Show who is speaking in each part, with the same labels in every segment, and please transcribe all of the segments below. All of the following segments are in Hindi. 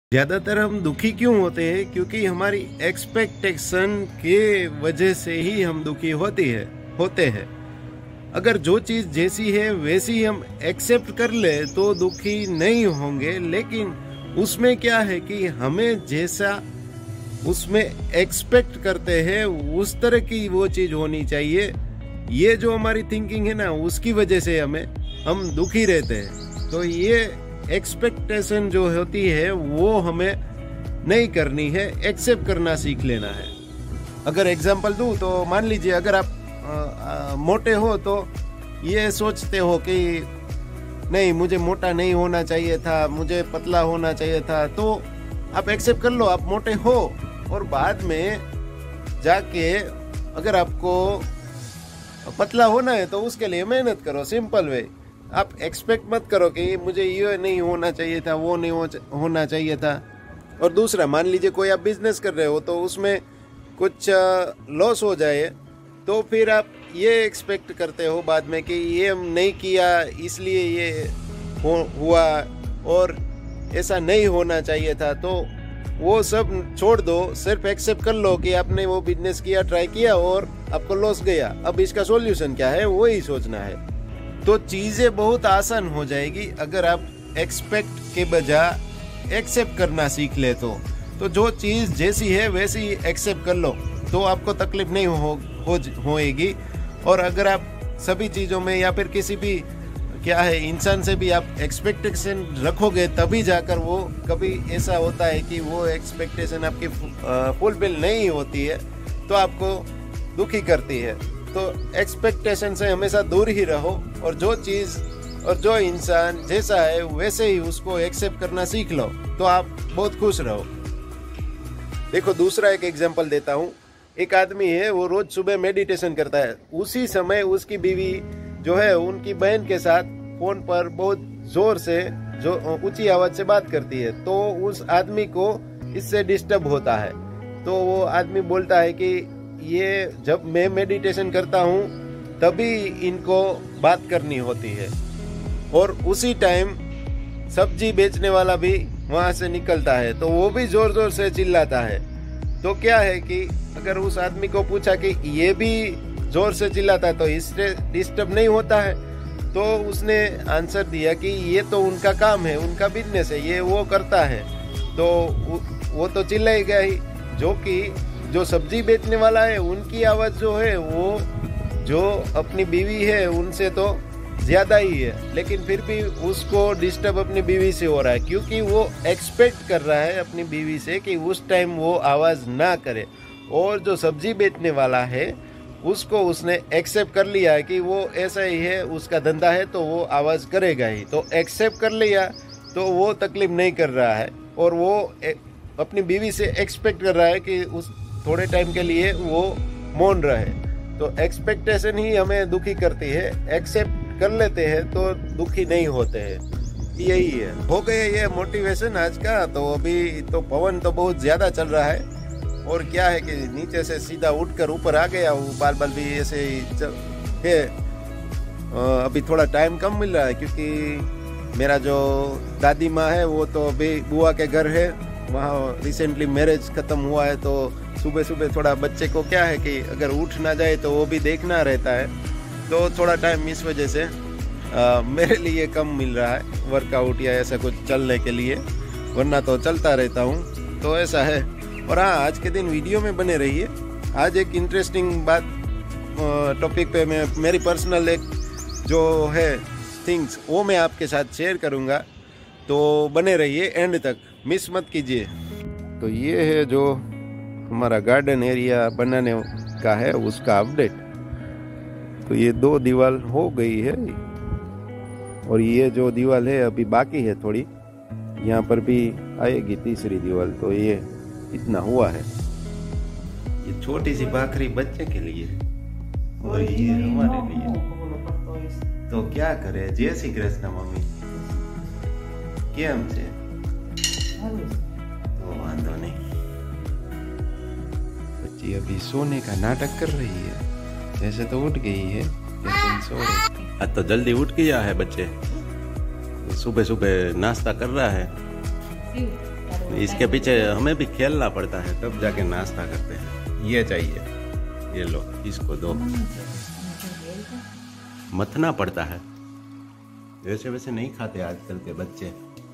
Speaker 1: ज्यादातर हम दुखी क्यों होते हैं? क्योंकि हमारी एक्सपेक्टेशन के वजह से ही हम दुखी होते हैं। अगर जो चीज जैसी है वैसी हम एक्सेप्ट कर ले तो दुखी नहीं होंगे, लेकिन उसमें क्या है कि हमें जैसा उसमें एक्सपेक्ट करते हैं उस तरह की वो चीज होनी चाहिए। ये जो हमारी थिंकिंग है ना, उसकी वजह से हम दुखी रहते हैं। तो ये एक्सपेक्टेशन जो होती है वो हमें नहीं करनी है, एक्सेप्ट करना सीख लेना है। अगर एग्जांपल दूं तो मान लीजिए, अगर आप मोटे हो तो ये सोचते हो कि नहीं, मुझे मोटा नहीं होना चाहिए था, मुझे पतला होना चाहिए था। तो आप एक्सेप्ट कर लो आप मोटे हो, और बाद में जाके अगर आपको पतला होना है तो उसके लिए मेहनत करो, सिंपल वे। आप एक्सपेक्ट मत करो कि मुझे ये नहीं होना चाहिए था, वो नहीं होना चाहिए था। और दूसरा, मान लीजिए कोई आप बिजनेस कर रहे हो तो उसमें कुछ लॉस हो जाए, तो फिर आप ये एक्सपेक्ट करते हो बाद में कि ये हम नहीं किया इसलिए ये हुआ और ऐसा नहीं होना चाहिए था। तो वो सब छोड़ दो, सिर्फ एक्सेप्ट कर लो कि आपने वो बिजनेस किया, ट्राई किया और आपको लॉस गया। अब इसका सॉल्यूशन क्या है वो ही सोचना है। तो चीजें बहुत आसान हो जाएगी अगर आप एक्सपेक्ट के बजाय एक्सेप्ट करना सीख ले। तो जो चीज जैसी है वैसी एक्सेप्ट कर लो तो आपको तकलीफ नहीं होएगी। और अगर आप सभी चीजों में या फिर किसी भी इंसान से भी आप एक्सपेक्टेशन रखोगे, तभी जाकर वो कभी ऐसा होता है कि वो एक्सपेक्टेशन आपकी फुलफिल नहीं होती है तो आपको दुखी करती है। तो एक्सपेक्टेशन से हमेशा दूर ही रहो, और जो चीज और जो इंसान जैसा है वैसे ही उसको एक्सेप्ट करना सीख लो, तो आप बहुत खुश रहो। देखो, दूसरा एक एग्जांपल देता हूँ। एक आदमी है, वो रोज सुबह मेडिटेशन करता है। उसी समय उसकी बीवी जो है उनकी बहन के साथ फोन पर बहुत जोर से, जो ऊंची आवाज से बात करती है। तो उस आदमी को इससे डिस्टर्ब होता है। तो वो आदमी बोलता है कि ये जब मैं मेडिटेशन करता हूँ तभी इनको बात करनी होती है। और उसी टाइम सब्जी बेचने वाला भी वहां से निकलता है, तो वो भी जोर जोर से चिल्लाता है। तो क्या है कि अगर उस आदमी को पूछा कि ये भी जोर से चिल्लाता है तो इससे डिस्टर्ब नहीं होता है, तो उसने आंसर दिया कि ये तो उनका काम है, उनका बिजनेस है, ये वो करता है, तो वो तो चिल्लाएगा ही। जो कि जो सब्जी बेचने वाला है उनकी आवाज जो है वो जो अपनी बीवी है उनसे तो ज्यादा ही है, लेकिन फिर भी उसको डिस्टर्ब अपनी बीवी से हो रहा है, क्योंकि वो एक्सपेक्ट कर रहा है अपनी बीवी से कि उस टाइम वो आवाज ना करे। और जो सब्जी बेचने वाला है उसको उसने एक्सेप्ट कर लिया है कि वो ऐसा ही है, उसका धंधा है तो वो आवाज करेगा ही। तो एक्सेप्ट कर लिया तो वो तकलीफ नहीं कर रहा है, और वो अपनी बीवी से एक्सपेक्ट कर रहा है कि उस थोड़े टाइम के लिए वो मौन रहे। तो एक्सपेक्टेशन ही हमें दुखी करती है, एक्सेप्ट कर लेते हैं तो दुखी नहीं होते हैं। यही है, हो गए ये मोटिवेशन आज का। तो अभी तो पवन तो बहुत ज्यादा चल रहा है, और क्या है कि नीचे से सीधा उठकर ऊपर आ गया हूँ। बाल भी ऐसे ही है। अभी थोड़ा टाइम कम मिल रहा है क्योंकि मेरा जो दादी माँ है वो तो अभी बुआ के घर है, वहाँ रिसेंटली मैरिज खत्म हुआ है। तो सुबह सुबह थोड़ा बच्चे को क्या है कि अगर उठ ना जाए तो वो भी देखना रहता है, तो थोड़ा टाइम इस वजह से मेरे लिए कम मिल रहा है वर्कआउट या ऐसा कुछ चलने के लिए, वरना तो चलता रहता हूँ। तो ऐसा है। और हाँ, आज के दिन वीडियो में बने रहिए। आज एक इंटरेस्टिंग बात टॉपिक पे मैं मेरी पर्सनल एक जो है थिंग्स वो मैं आपके साथ शेयर करूँगा, तो बने रहिए एंड तक, मिस मत कीजिए। तो ये है जो हमारा गार्डन एरिया बनाने का है उसका अपडेट। तो ये 2 दीवार हो गई है, और ये जो दीवार है अभी बाकी है थोड़ी, यहाँ पर भी आएगी तीसरी दीवार। तो ये इतना हुआ है। ये छोटी सी भाखरी बच्चे के लिए और ये हमारे लिए। तो क्या करे, जय श्री कृष्ण मम्मी, केम छे? तो वांधो नहीं। बच्ची अभी सोने का नाटक कर रही है, वैसे तो उठ गई है लेकिन सो रही। आज तो जल्दी उठ गया है बच्चे, सुबह सुबह नाश्ता कर रहा है। इसके पीछे हमें भी खेलना पड़ता है, तब जाके नाश्ता करते हैं। ये चाहिए, ये लो, इसको दो। मथना पड़ता है, वैसे वैसे नहीं खाते आजकल के बच्चे।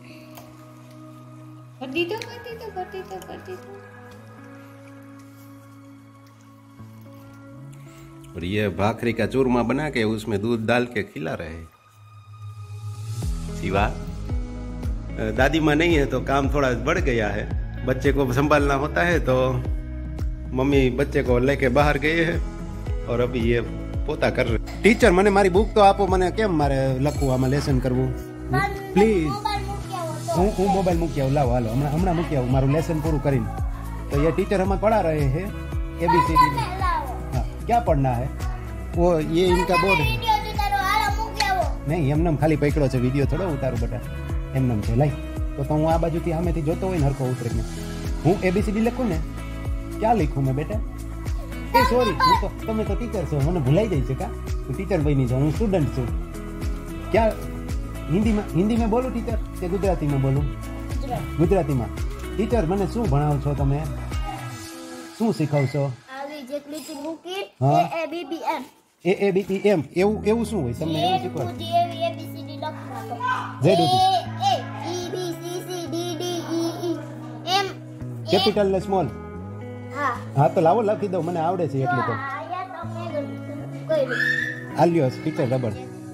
Speaker 1: और ये भाखरी का चूरमा बना के उसमें दूध डाल के खिला रहे हैं। शिवा, दादी माँ नहीं है तो काम थोड़ा बढ़ गया है, बच्चे को संभालना होता है, तो मम्मी बच्चे को लेके बाहर गए हैं और अभी ये पोता कर रहे। टीचर मने मारी बुक तो आपो, मने केम मारे लखવું આમાં લેસન કરવું પ્લીઝ? હું મોબાઈલ મૂકી આવું, લાવો હાલો હમણાં મૂકી આવું મારું લેસન પૂરું કરીને। तो ये टीचर हमें पढ़ा रहे हैं ABCD। हाँ, क्या पढ़ना है? वो ये इनका बोर्ड है। नहीं એમનેમ ખાલી પકડો છે, વિડિયો થોડો ઉતારું બેટા, એમનેમ છે લાઈ। તો હું આ બાજુથી સામેથી જોતો હોય ને હરખો ઉતરીને હું ABCD લખું ને, क्या लिखूं मैं बेटा? ए सॉरी, तो તમે તો ટીચર છો, મને ભૂલાઈ જાય છે કા? હું ટીચર બની જાઉં, હું સ્ટુડન્ટ છું। क्या हिंदी में बोलूं टीचर કે ગુજરાતીમાં બોલું? ગુજરાતીમાં। ટીચર મને શું ભણાવો છો તમે? શું શીખવશો?
Speaker 2: આવી જેટલી થી મૂકી AABBM
Speaker 1: AABBM એવું શું હોય તમને એવું શીખવાડો?
Speaker 2: ABCD લખવાનો
Speaker 1: Z
Speaker 2: A E B C C D D E E M
Speaker 1: capital ને સ્મોલ?
Speaker 2: હા
Speaker 1: હા તો લાવો લખી દો, મને આવડે છે એટલું તો।
Speaker 2: આયા તમે કોઈ
Speaker 1: आलियो टीचर रबड़।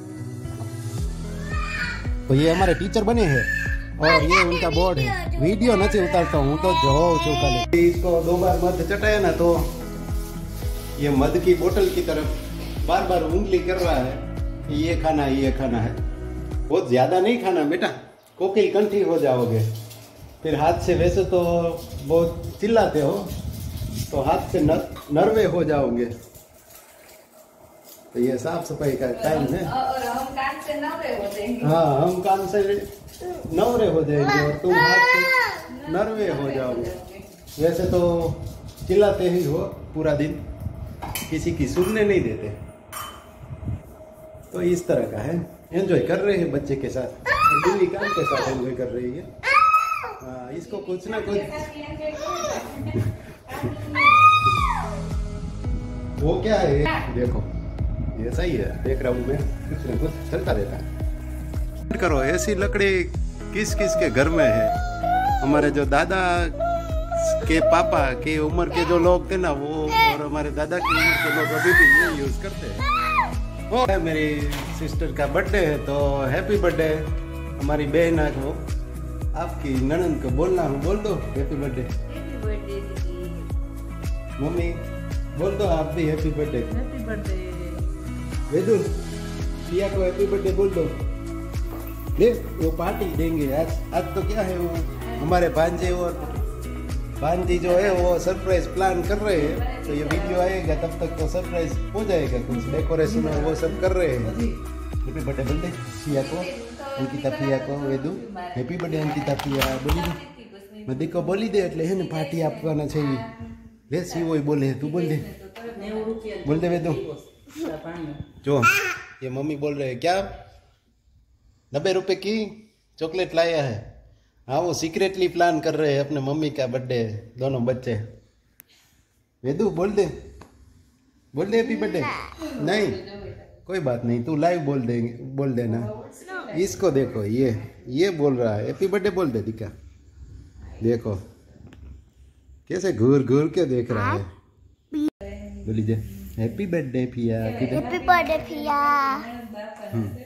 Speaker 1: तो ये हमारे टीचर बने हैं और ये उनका बोर्ड है। वीडियो नहीं उतारता हूँ तो जो खाली। इसको 2 बार मध चटाया ना तो ये मध की बोतल की तरफ बार बार उंगली कर रहा है, ये खाना है, ये खाना है। बहुत ज्यादा नहीं खाना बेटा, कोकिल कंठी हो जाओगे। फिर हाथ से, वैसे तो बहुत चिल्लाते हो तो हाथ से नर्वे हो जाओगे। तो ये साफ सफाई का टाइम है
Speaker 3: और हम काम से नवरे हो जाएंगे।
Speaker 1: हाँ, हम काम से नवरे हो जाएंगे और तुम हाथ से नर्वे हो जाओगे। वैसे तो चिल्लाते ही हो पूरा दिन, किसी की सुनने नहीं देते। तो इस तरह का है, एंजॉय कर रहे हैं बच्चे के साथ, दिल्ली काम के साथ एंजॉय कर रही है। हाँ, इसको कुछ ना कुछ वो क्या है देखो, ये सही है, देख रहा हूँ मैं, कुछ ना कुछ चलता रहता है। करो, ऐसी लकड़ी किस किस के घर में है? हमारे जो दादा के पापा के उम्र के जो लोग थे ना वो, और हमारे दादा की उम्र के लोग अभी भी ये यूज करते हैं। वो है मेरी सिस्टर का बर्थडे है तो हैप्पी बर्थडे। हमारी बहन है वो, आपकी ननंद को बोलना हो, बोल दो हैप्पी बर्थडे। मम्मी बोल दो आप भी happy birthday.
Speaker 3: Happy birthday
Speaker 1: Vedu, Piya को हैप्पी बर्थडे बोल दो। ले वो पार्टी देंगे आज तो क्या है, वो हमारे भांजे और भांजी जो है वो सरप्राइज प्लान कर रहे हैं। तो ये वीडियो आएगा तब तक तो सरप्राइज हो जाएगा, कुछ डेकोरेशन और वो सब कर रहे हैं। हैप्पी बर्थडे बोल दे पिया को, अंकिता पिया को। वेदु हैप्पी बर्थडे अंकिता पिया बोली दे, मैं देखो बोली दे એટલે હે ને પાર્ટી આપવાના છે। લે સીવો બોલે, તું બોલ दे, बोल दे वेदु। जो ये मम्मी बोल रहे हैं क्या 90 रुपए की चॉकलेट लाया है। हाँ, वो सीक्रेटली प्लान कर रहे हैं अपने मम्मी का बर्थडे, दोनों बच्चे। वेदु बोल दे हैप्पी बर्थडे। नहीं कोई बात नहीं, तू लाइव बोल देना। इसको देखो, ये बोल रहा है हैप्पी बर्थडे, बोल दे दिखा, देखो कैसे घूर घूर के देख रहा है। बोल लीजिए happy birthday Piya.
Speaker 2: Happy birthday पिया।